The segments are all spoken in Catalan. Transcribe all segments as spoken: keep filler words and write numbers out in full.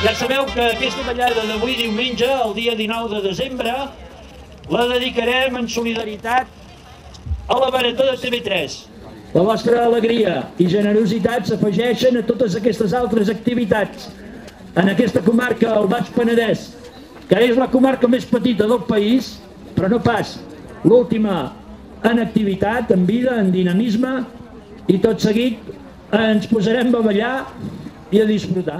Ja sabeu que aquesta ballada d'avui diumenge, el dia dinou de desembre, la dedicarem en solidaritat a la Marató de T V tres. La vostra alegria i generositat s'afegeixen a totes aquestes altres activitats en aquesta comarca, el Baix Penedès, que és la comarca més petita del país, però no pas l'última en activitat, en vida, en dinamisme, i tot seguit ens posarem a ballar i a disfrutar.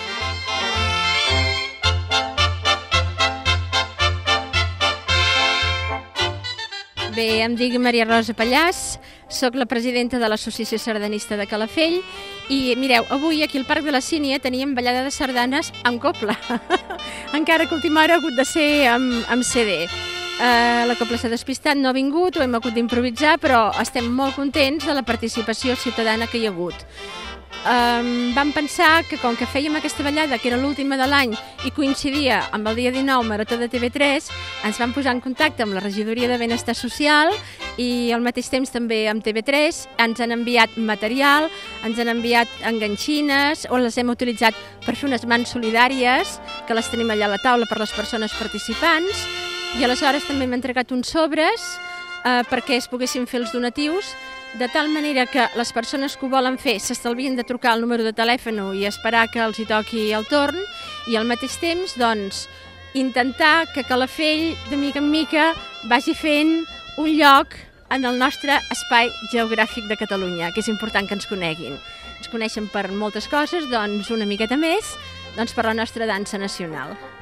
Bé, em dic Maria Rosa Pallàs, soc la presidenta de l'Associació Sardanista de Calafell i mireu, avui aquí al Parc de la Sínia teníem ballada de sardanes en copla, encara que a última hora ha hagut de ser amb, amb C D. Uh, la copla s'ha despistat, no ha vingut, ho hem hagut d'improvisar, però estem molt contents de la participació ciutadana que hi ha hagut. Um, vam pensar que com que fèiem aquesta ballada, que era l'última de l'any i coincidia amb el dia dinou, Marató de T V tres, ens vam posar en contacte amb la Regidoria de Benestar Social i al mateix temps també amb T V tres, ens han enviat material, ens han enviat enganxines o les hem utilitzat per fer unes mans solidàries, que les tenim allà a la taula per les persones participants, i aleshores també hem entregat uns sobres eh, perquè es poguessin fer els donatius, de tal manera que les persones que ho volen fer s'estalvien de trucar al número de telèfon i esperar que els hi toqui el torn, i al mateix temps doncs, intentar que Calafell de mica en mica vagi fent un lloc en el nostre espai geogràfic de Catalunya, que és important que ens coneguin. Ens coneixen per moltes coses, doncs una miqueta més doncs per la nostra dansa nacional.